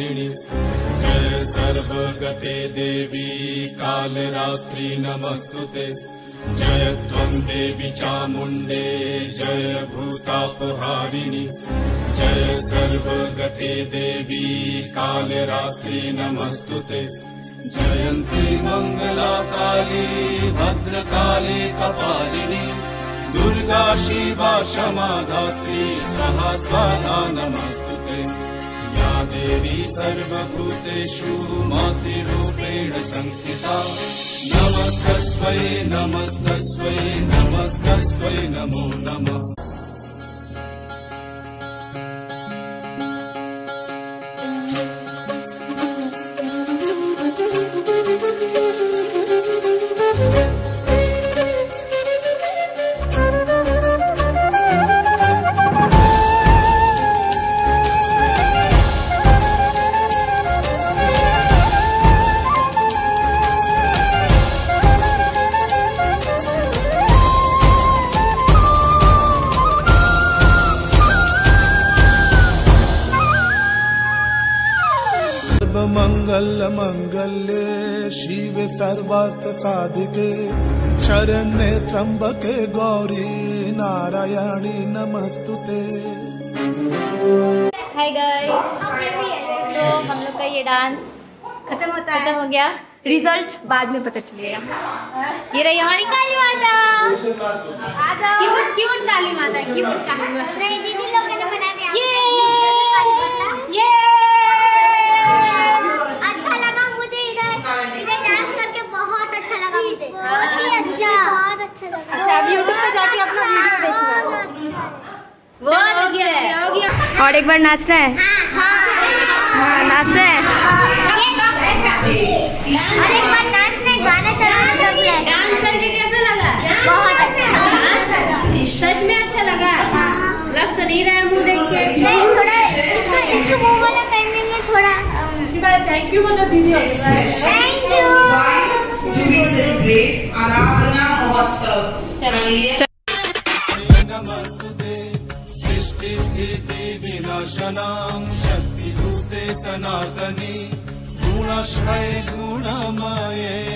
कालरात्रिकालहारिणि जय सर्वगते देवी कालरात्रि नमस्तुते जय त्वं देवी चामुण्डे जय भूतापहारिणि जय सर्वगते देवी कालरात्रि नमस्तुते जयन्ती मंगला काली भद्रकाली कपालिनी दुर्गा शिवा क्षमा धात्री स्वाहा स्वाहा नमस्तुते या देवी सर्वभूतेषु मातृरूपेण संस्थिता नमस्तस्मै नमस्तस्मै नमस्तस्मै नमो नमः। मंगल मंगल्ये शिवे सर्वार्थ साधिके शरण्ये त्र्यंबके गौरी नारायणी नमस्तुते। हाय गाइस, तो हम लोग का ये डांस खत्म हो गया। रिजल्ट्स बाद में पता चलेगा। ये रही हमारी काली माता। आ जाओ। क्यूट काली माता, क्यूट काली माता। नहीं दीदी लोगों ने बना दिया। ये अच्छा लगा मुझे, इधर डांस करके बहुत अच्छा लगा मुझे। बहुत ही अच्छा, बहुत अच्छा लगा। अच्छा अब YouTube पे जाके अपना वीडियो देखना। वो हो गया। और एक बार नाचना है। हाँ नाचना है। और एक बार नाचना है, गाना चलाना है। डांस करके कैसा लगा? बहुत अच्छा। सच में अच्छा लगा? लग तो नहीं रहा है मुँह देख के। नहीं थोड़ा इसको मुँह वाला करने में थोड़ा। थैंक यू बोलो दीदी। Thank you. नमस्तुते सृष्टि स्थिति विनाशनां शक्तिभूते सनातनी गुणाश्रय गुणमये